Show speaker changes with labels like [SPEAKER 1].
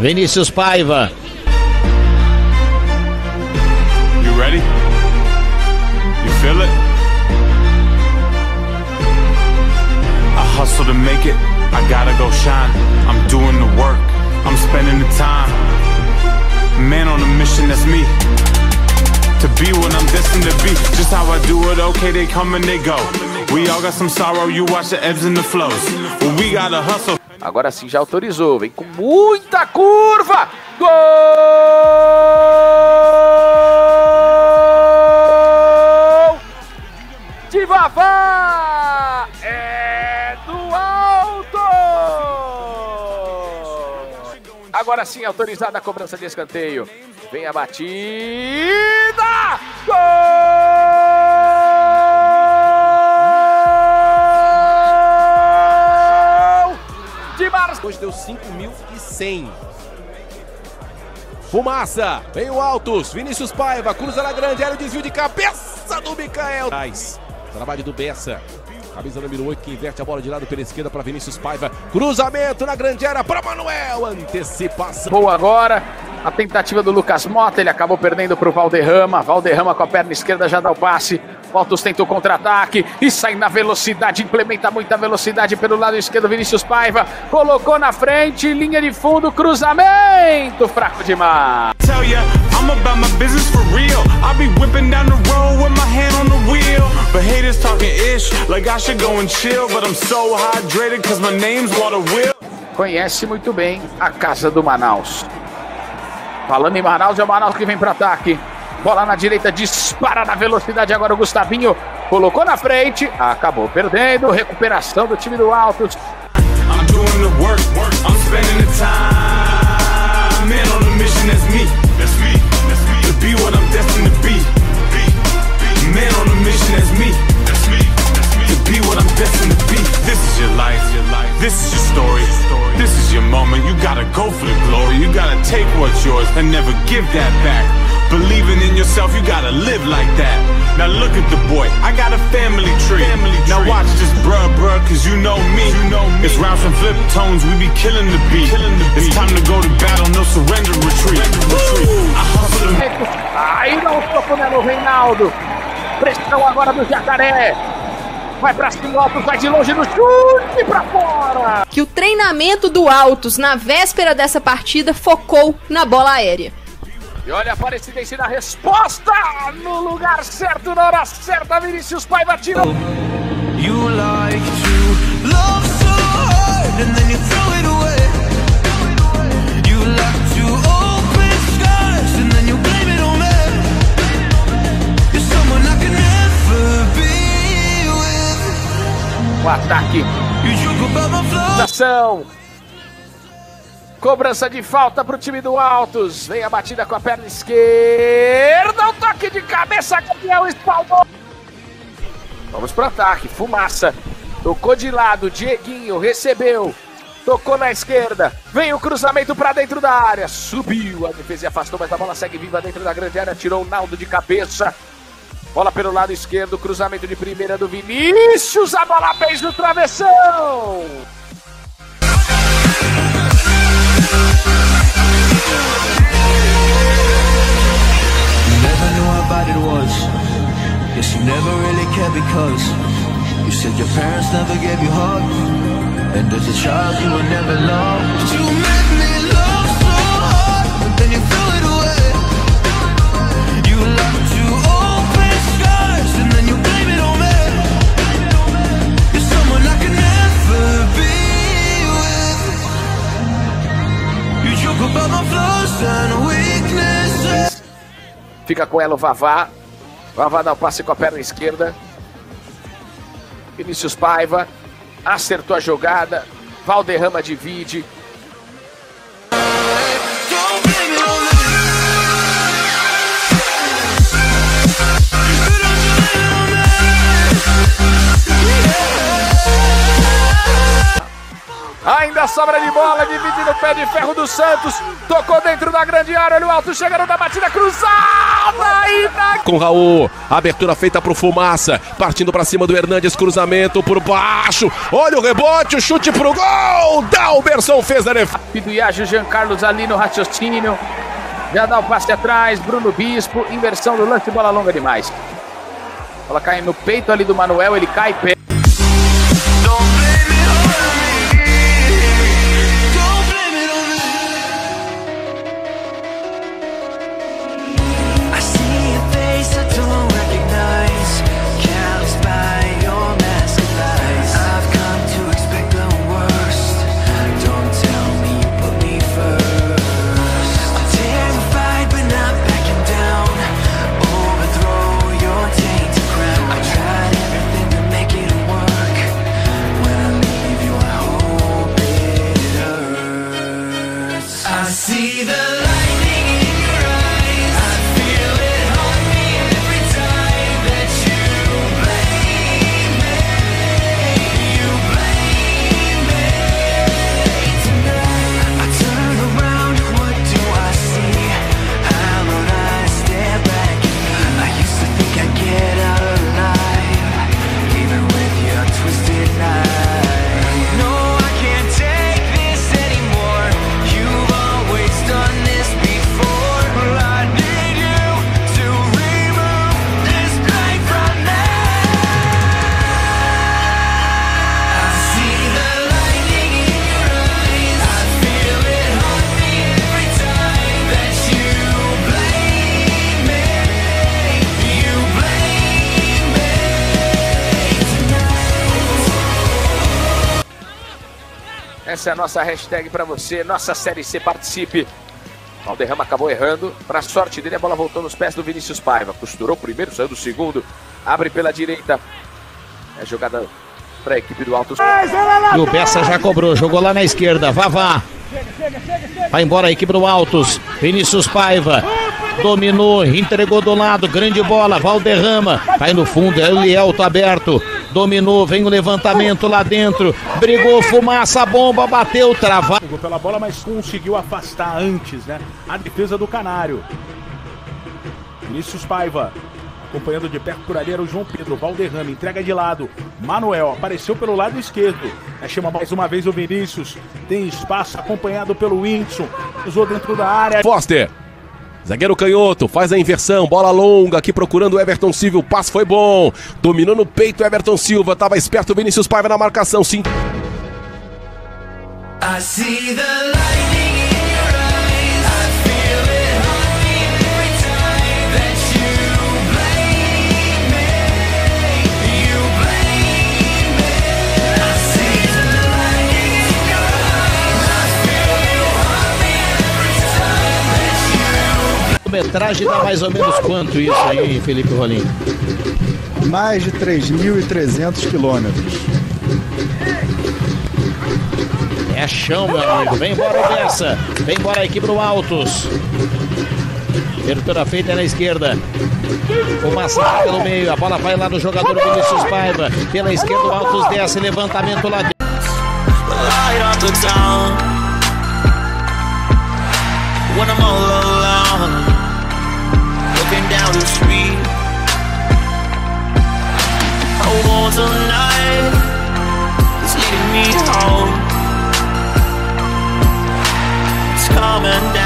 [SPEAKER 1] Vinícius Paiva.
[SPEAKER 2] You ready? You feel it? I hustle to make it. I gotta go shine. I'm doing the work. I'm spending the time. Man on a mission, that's me. To be what I'm destined to be. Just how I do it, okay, they come and they go. We all got some sorrow, you watch the ebbs and the flows. Well, we gotta hustle.
[SPEAKER 3] Agora sim já autorizou, vem com muita curva. Gol de Vavá! É do alto! Agora sim autorizada a cobrança de escanteio. Vem a batida! Gol!
[SPEAKER 4] Hoje deu 5.100. Fumaça, vem o Altos, Vinícius Paiva, cruza na grande área, o desvio de cabeça do Micael. Trabalho do Bessa, camisa número 8 que inverte a bola de lado pela esquerda para Vinícius Paiva. Cruzamento na grande área para Manuel, antecipação.
[SPEAKER 3] Boa agora, a tentativa do Lucas Mota, ele acabou perdendo para o Valderrama. Valderrama com a perna esquerda já dá o passe. Altos tenta o contra-ataque e sai na velocidade, implementa muita velocidade pelo lado esquerdo. Vinícius Paiva colocou na frente, linha de fundo, cruzamento fraco demais.
[SPEAKER 2] Tell ya, I'm about my business for real. I'll be whipping down the road with my hand on the wheel. But haters talking ish, like I should go and chill. But I'm so hydrated cause my name's Water Will.
[SPEAKER 3] Conhece muito bem a casa do Manaus. Falando em Manaus, é o Manaus que vem para ataque. Bola na direita, dispara na velocidade. Agora o Gustavinho colocou na frente, acabou perdendo. Recuperação do time do Altos.
[SPEAKER 2] I'm doing the work, I'm spending the time. Man on a mission, that's me. To be what I'm destined to be. Man on a mission, that's me. To be what I'm destined to be. This is your life, this is your story. This is your moment, you gotta go for the glory. You gotta take what's yours and never give that back. Believing in yourself, you gotta live like that. Now look at the boy, I got a family tree. Now watch this bruh, cause you know me. It's rounds and flip tones, we be killing the beat. It's time to go to battle, no surrender, retreat. I hustle to...
[SPEAKER 3] Aí dá um soco no Reinaldo. Pressão agora do Jacaré. Vai pra cima, o Altos vai de longe no chute pra fora.
[SPEAKER 5] Que o treinamento do Altos na véspera dessa partida focou na bola aérea.
[SPEAKER 3] E olha a Aparecidense na resposta, no lugar certo, na hora certa, Vinícius Paiva tirou.
[SPEAKER 6] You like to love so hard and then you throw it away. You like to open skies and then you blame it on me. You're someone I can never be with.
[SPEAKER 3] O ataque.
[SPEAKER 6] You joke about my flow.
[SPEAKER 3] Ação. Cobrança de falta para o time do Altos. Vem a batida com a perna esquerda. Um toque de cabeça, Gabriel espalmou. Vamos para o ataque. Fumaça. Tocou de lado. Dieguinho recebeu. Tocou na esquerda. Vem o cruzamento para dentro da área. Subiu. A defesa afastou, mas a bola segue viva dentro da grande área. Tirou o Naldo de cabeça. Bola pelo lado esquerdo. Cruzamento de primeira do Vinícius. A bola fez no travessão.
[SPEAKER 6] It was. Yes, you never really cared because you said your parents never gave you hug, and as a child you were never loved. You made me love so hard, but then you threw it away. You like to open skies and then you blame it on me. You're someone I can never be with. You joke about my flaws and weaknesses.
[SPEAKER 3] Fica com ela o Vavá. Vavá dá o passe com a perna esquerda. Vinícius Paiva acertou a jogada. Valderrama divide. Ainda sobra de bola, dividindo o pé de ferro do Santos. Tocou dentro da grande área, olha o Altos chegando na batida cruzada.
[SPEAKER 4] Com Raul, abertura feita pro Fumaça, partindo pra cima do Hernandes, cruzamento por baixo. Olha o rebote, o chute pro gol. Dalberson fez a defesa.
[SPEAKER 3] Rápido Iago, Jean Carlos ali no raciocínio. Já dá o passe atrás, Bruno Bispo, inversão do lance, bola longa demais. Bola cai no peito ali do Manuel, ele cai pé. Essa é a nossa hashtag para você, nossa Série C, participe. Valderrama acabou errando, para sorte dele a bola voltou nos pés do Vinícius Paiva. Costurou o primeiro, saiu do segundo, abre pela direita. É jogada para a equipe do Altos.
[SPEAKER 1] E o Bessa já cobrou, jogou lá na esquerda, Vavá. Vai embora a equipe do Altos, Vinícius Paiva. Dominou, entregou do lado, grande bola, Valderrama. Vai no fundo, é o Lielto aberto. Dominou, vem o levantamento lá dentro. Brigou, Fumaça, bomba, bateu, travado.
[SPEAKER 7] Pegou pela bola, mas conseguiu afastar antes, né? A defesa do Canário. Vinícius Paiva, acompanhando de perto por ali era o João Pedro. Valderrama, entrega de lado. Manuel apareceu pelo lado esquerdo. Chama mais uma vez o Vinícius. Tem espaço, acompanhado pelo Whindersson. Usou dentro da área.
[SPEAKER 4] Foster. Zagueiro canhoto, faz a inversão, bola longa aqui procurando o Everton Silva, o passe foi bom, dominou no peito o Everton Silva, estava esperto o Vinícius Paiva na marcação, sim.
[SPEAKER 1] Metragem dá mais ou menos quanto isso aí, Felipe Rolim?
[SPEAKER 8] Mais de 3.300 quilômetros.
[SPEAKER 1] É chão, meu amigo. Vem embora o Bessa. Vem embora a equipe do Altos. Abertura feita na esquerda. O Massa pelo meio. A bola vai lá no jogador Vinícius Paiva. Pela esquerda o Altos desce. Levantamento lá dentro.
[SPEAKER 6] Down the street, hold on tonight, it's leading me home, it's coming down.